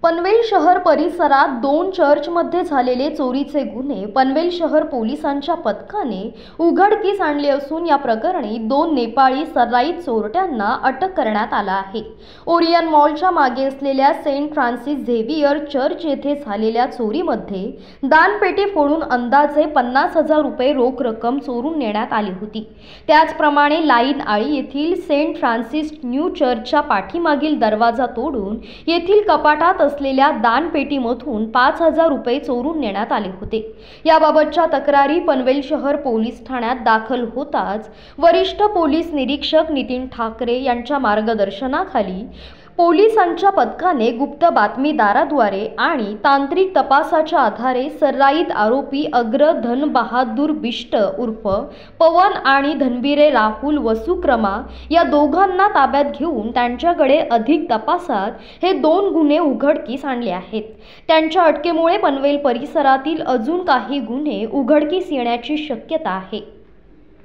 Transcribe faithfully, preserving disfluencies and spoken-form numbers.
पनवेल शहर परिसरात दोन चर्चमध्ये झालेले चोरीचे गुन्हे पनवेल शहर पोलिसांच्या पथकाने उघडकीस आणले असून या प्रकरणी दोन नेपाळी सराईत चोरट्यांना अटक करण्यात आला आहे। ओरियन मॉलच्या मागे असलेल्या सेंट फ्रान्सिस झेवियर चर्च येथे झालेल्या चोरीमध्ये दानपेटी फोडून अंदाजे पन्नास हजार रुपये रोख रक्कम चोरून नेण्यात आली होती। त्याचप्रमाणे लाईन आळी येथील सेंट फ्रान्सिस न्यू चर्चच्या पाठीमागील दरवाजा तोडून येथील कपाटात असलेल्या दानपेटीमधून पाच हजार रुपये चोरून नेण्यात आले होते। याबाबतच्या तक्रारी पनवेल शहर पोलीस ठाण्यात दाखल होताच वरिष्ठ पोलीस निरीक्षक नितीन ठाकरे यांच्या मार्गदर्शनाखाली पोलिसांच्या पथकाने गुप्त बातमीदाराद्वारे आणि तांत्रिक तपासाच्या आधारे सराईत आरोपी अग्र धन बहादूर बिष्ट उर्फ पवन आणि धनबिरे राहुल वसुक्रमा या दोघांना ताब्यात घेऊन त्यांच्याकडे अधिक तपासात हे दोन गुन्हे उघडकीस आणले आहेत। त्यांच्या अटकेमुळे पनवेल परिसरातील अजून काही गुन्हे उघडकीस येण्याची शक्यता आहे।